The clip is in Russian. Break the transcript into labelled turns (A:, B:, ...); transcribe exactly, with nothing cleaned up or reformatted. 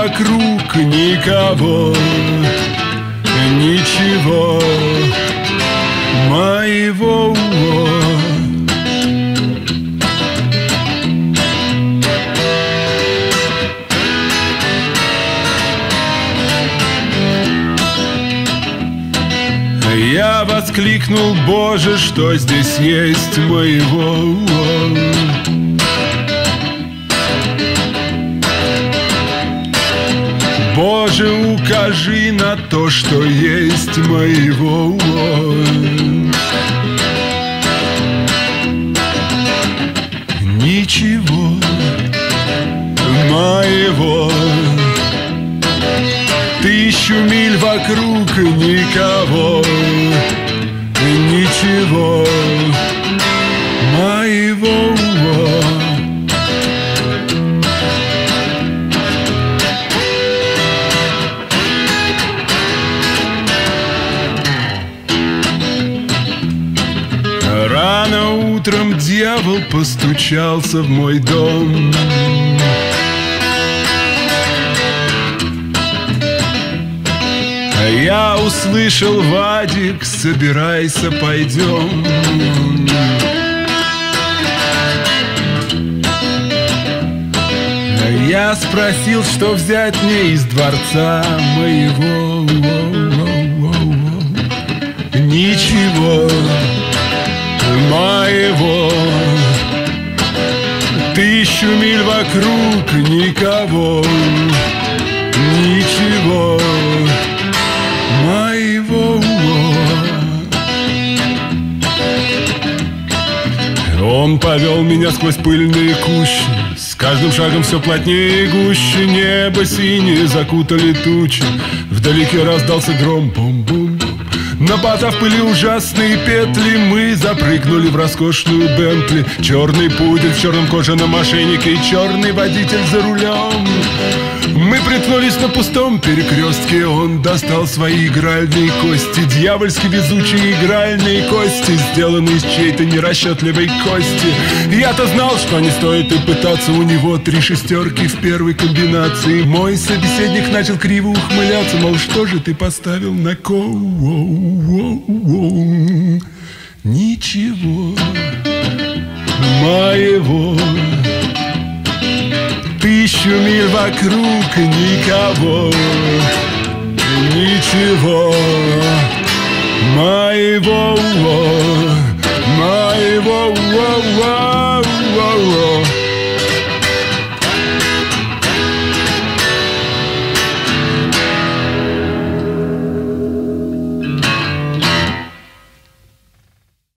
A: вокруг никого, ничего моего. Я воскликнул: Боже, что здесь есть моего? Боже, укажи на то, что есть моего. Ничего моего. Тысячу миль вокруг никого, ничего моего. Рано утром дьявол постучался в мой дом. Я услышал: Вадик, собирайся, пойдем. Я спросил, что взять мне из дворца моего. Ничего моего. Тысячу миль вокруг никого, ничего моего. Он повел меня сквозь пыльные кущи, с каждым шагом все плотнее и гуще. Небо синее закутали тучи, вдалеке раздался гром. Бум-бум. Намотав пыли ужасные петли, мы запрыгнули в роскошную Бентли. Черный пудель в черном кожаном ошейнике и черный водитель за рулем. Мы приткнулись на пустом перекрестке. Он достал свои игральные кости, дьявольски везучие игральные кости, сделанные из чьей-то нерасчетливой кости. Я-то знал, что не стоит и пытаться. У него три шестерки в первой комбинации. Мой собеседник начал криво ухмыляться, мол, что же ты поставил на ко? Ничего моего. Тысячу миль вокруг никого, ничего моего, моего.